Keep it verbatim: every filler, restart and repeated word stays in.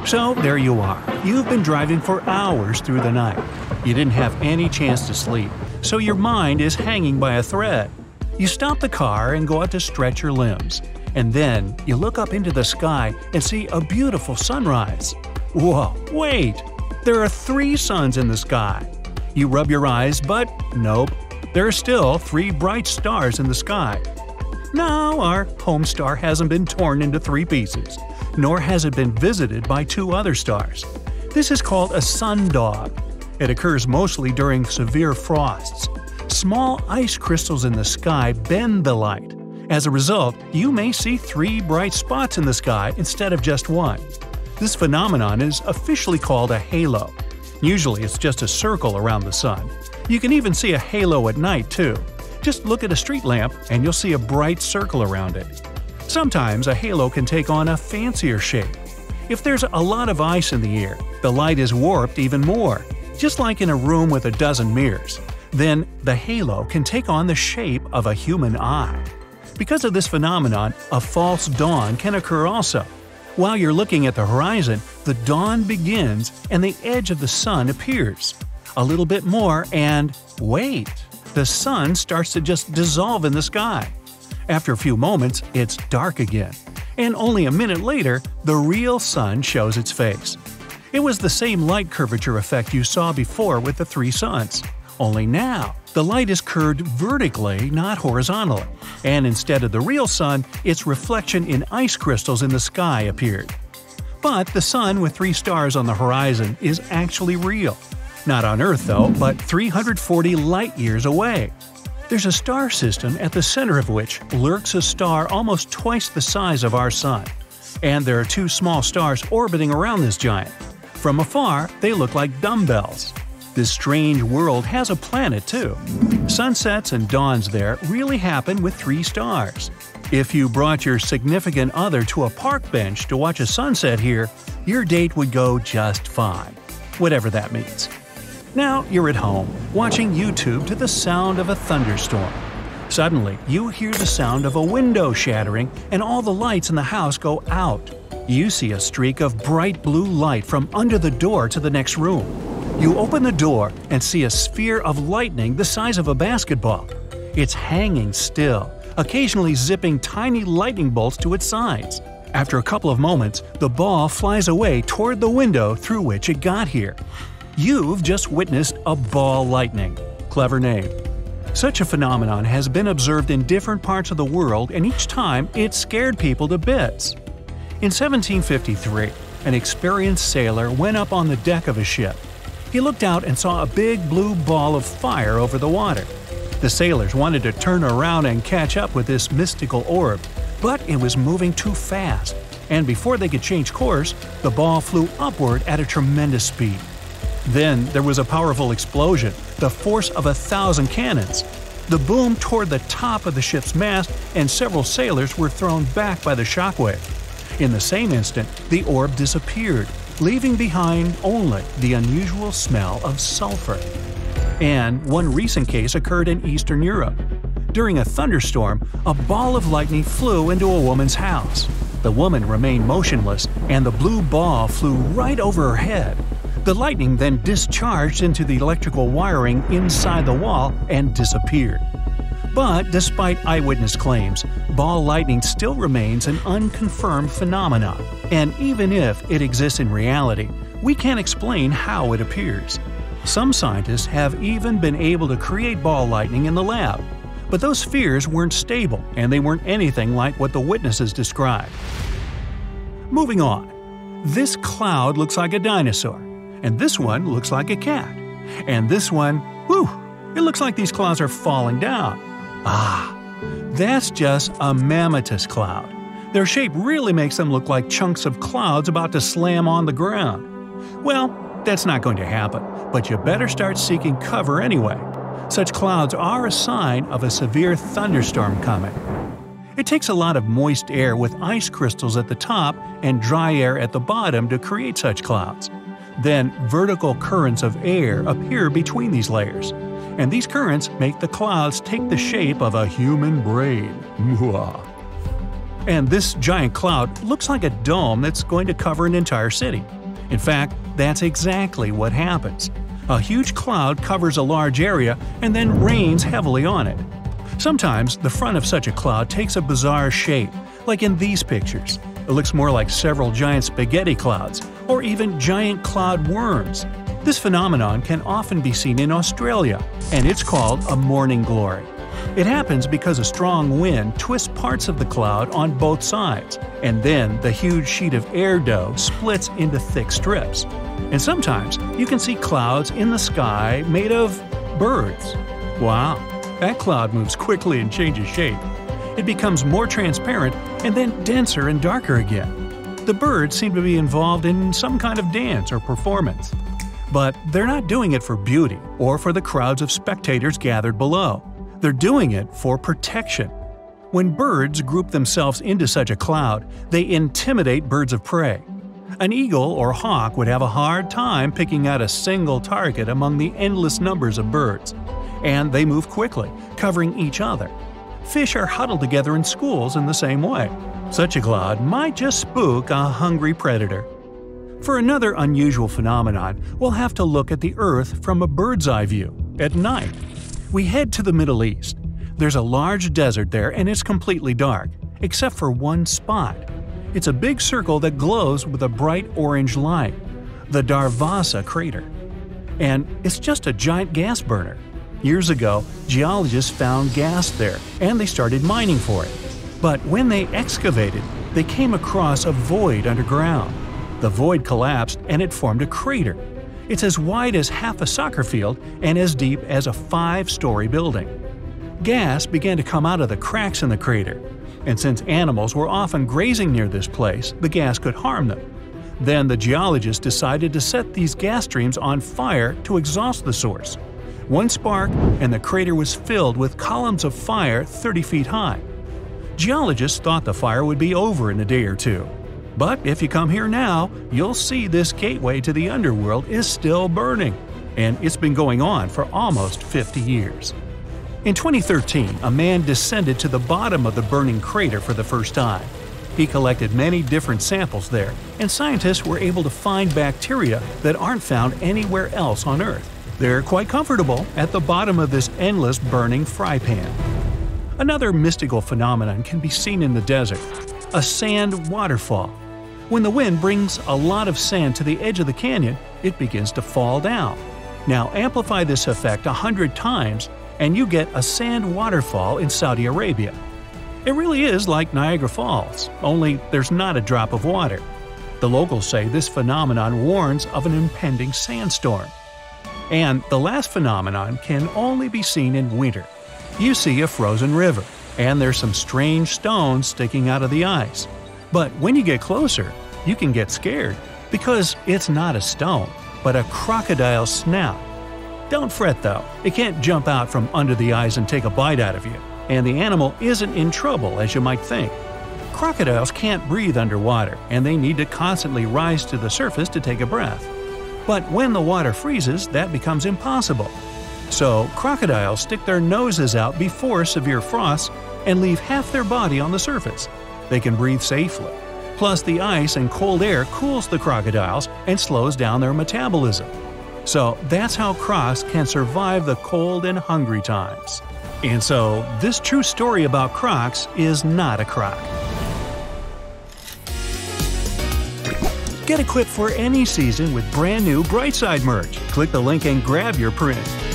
So there you are. You've been driving for hours through the night. You didn't have any chance to sleep, so your mind is hanging by a thread. You stop the car and go out to stretch your limbs. And then you look up into the sky and see a beautiful sunrise. Whoa, wait! There are three suns in the sky. You rub your eyes, but nope. There are still three bright stars in the sky. No, our home star hasn't been torn into three pieces, nor has it been visited by two other stars. This is called a sundog. It occurs mostly during severe frosts. Small ice crystals in the sky bend the light. As a result, you may see three bright spots in the sky instead of just one. This phenomenon is officially called a halo. Usually it's just a circle around the sun. You can even see a halo at night, too. Just look at a street lamp and you'll see a bright circle around it. Sometimes a halo can take on a fancier shape. If there's a lot of ice in the air, the light is warped even more, just like in a room with a dozen mirrors. Then the halo can take on the shape of a human eye. Because of this phenomenon, a false dawn can occur also. While you're looking at the horizon, the dawn begins and the edge of the sun appears. A little bit more and wait! The sun starts to just dissolve in the sky. After a few moments, it's dark again. And only a minute later, the real sun shows its face. It was the same light curvature effect you saw before with the three suns. Only now, the light is curved vertically, not horizontally. And instead of the real sun, its reflection in ice crystals in the sky appeared. But the sun with three stars on the horizon is actually real. Not on Earth though, but three hundred forty light-years away. There's a star system at the center of which lurks a star almost twice the size of our Sun. And there are two small stars orbiting around this giant. From afar, they look like dumbbells. This strange world has a planet too. Sunsets and dawns there really happen with three stars. If you brought your significant other to a park bench to watch a sunset here, your date would go just fine. Whatever that means. Now you're at home, watching YouTube to the sound of a thunderstorm. Suddenly, you hear the sound of a window shattering and all the lights in the house go out. You see a streak of bright blue light from under the door to the next room. You open the door and see a sphere of lightning the size of a basketball. It's hanging still, occasionally zipping tiny lightning bolts to its sides. After a couple of moments, the ball flies away toward the window through which it got here. You've just witnessed a ball lightning. Clever name. Such a phenomenon has been observed in different parts of the world, and each time it scared people to bits. In seventeen fifty-three, an experienced sailor went up on the deck of a ship. He looked out and saw a big blue ball of fire over the water. The sailors wanted to turn around and catch up with this mystical orb, but it was moving too fast, and before they could change course, the ball flew upward at a tremendous speed. Then there was a powerful explosion, the force of a thousand cannons. The boom toward the top of the ship's mast, and several sailors were thrown back by the shockwave. In the same instant, the orb disappeared, leaving behind only the unusual smell of sulfur. And one recent case occurred in Eastern Europe. During a thunderstorm, a ball of lightning flew into a woman's house. The woman remained motionless, and the blue ball flew right over her head. The lightning then discharged into the electrical wiring inside the wall and disappeared. But despite eyewitness claims, ball lightning still remains an unconfirmed phenomenon, and even if it exists in reality, we can't explain how it appears. Some scientists have even been able to create ball lightning in the lab, but those spheres weren't stable and they weren't anything like what the witnesses described. Moving on. This cloud looks like a dinosaur. And this one looks like a cat. And this one, whew, it looks like these clouds are falling down. Ah, that's just a mammatus cloud. Their shape really makes them look like chunks of clouds about to slam on the ground. Well, that's not going to happen, but you better start seeking cover anyway. Such clouds are a sign of a severe thunderstorm coming. It takes a lot of moist air with ice crystals at the top and dry air at the bottom to create such clouds. Then vertical currents of air appear between these layers, and these currents make the clouds take the shape of a human brain. Mwah. And this giant cloud looks like a dome that's going to cover an entire city. In fact, that's exactly what happens. A huge cloud covers a large area and then rains heavily on it. Sometimes the front of such a cloud takes a bizarre shape, like in these pictures. It looks more like several giant spaghetti clouds, or even giant cloud worms. This phenomenon can often be seen in Australia, and it's called a morning glory. It happens because a strong wind twists parts of the cloud on both sides, and then the huge sheet of air dough splits into thick strips. And sometimes you can see clouds in the sky made of birds. Wow, that cloud moves quickly and changes shape. It becomes more transparent and then denser and darker again. The birds seem to be involved in some kind of dance or performance. But they're not doing it for beauty or for the crowds of spectators gathered below. They're doing it for protection. When birds group themselves into such a cloud, they intimidate birds of prey. An eagle or hawk would have a hard time picking out a single target among the endless numbers of birds. And they move quickly, covering each other. Fish are huddled together in schools in the same way. Such a cloud might just spook a hungry predator. For another unusual phenomenon, we'll have to look at the Earth from a bird's eye view, at night. We head to the Middle East. There's a large desert there and it's completely dark, except for one spot. It's a big circle that glows with a bright orange light, the Darvasa crater. And it's just a giant gas burner. Years ago, geologists found gas there, and they started mining for it. But when they excavated, they came across a void underground. The void collapsed and it formed a crater. It's as wide as half a soccer field and as deep as a five-story building. Gas began to come out of the cracks in the crater, and since animals were often grazing near this place, the gas could harm them. Then the geologists decided to set these gas streams on fire to exhaust the source. One spark, and the crater was filled with columns of fire thirty feet high. Geologists thought the fire would be over in a day or two. But if you come here now, you'll see this gateway to the underworld is still burning, and it's been going on for almost fifty years. In twenty thirteen, a man descended to the bottom of the burning crater for the first time. He collected many different samples there, and scientists were able to find bacteria that aren't found anywhere else on Earth. They're quite comfortable at the bottom of this endless burning fry pan. Another mystical phenomenon can be seen in the desert: a sand waterfall. When the wind brings a lot of sand to the edge of the canyon, it begins to fall down. Now amplify this effect a hundred times, and you get a sand waterfall in Saudi Arabia. It really is like Niagara Falls, only there's not a drop of water. The locals say this phenomenon warns of an impending sandstorm. And the last phenomenon can only be seen in winter. You see a frozen river, and there's some strange stones sticking out of the ice. But when you get closer, you can get scared, because it's not a stone, but a crocodile snout. Don't fret though, it can't jump out from under the ice and take a bite out of you, and the animal isn't in trouble as you might think. Crocodiles can't breathe underwater, and they need to constantly rise to the surface to take a breath. But when the water freezes, that becomes impossible. So crocodiles stick their noses out before severe frosts and leave half their body on the surface. They can breathe safely. Plus, the ice and cold air cools the crocodiles and slows down their metabolism. So that's how crocs can survive the cold and hungry times. And so, this true story about crocs is not a croc. Get equipped for any season with brand new Brightside merch. Click the link and grab your print.